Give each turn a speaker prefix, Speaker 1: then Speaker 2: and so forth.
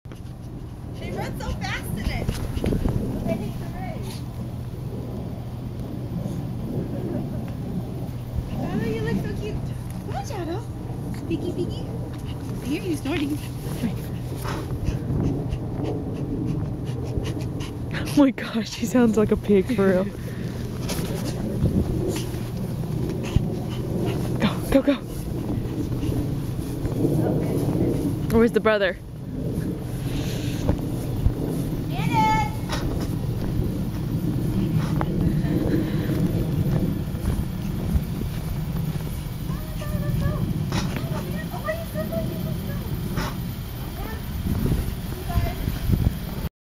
Speaker 1: They run so fast in it. They hate the race. Shadow, you look so cute. Come on, Shadow. Peeky, peeky. I hear you snorting.
Speaker 2: Oh my gosh, she sounds like a pig for real. Go, go, go. Where's the brother?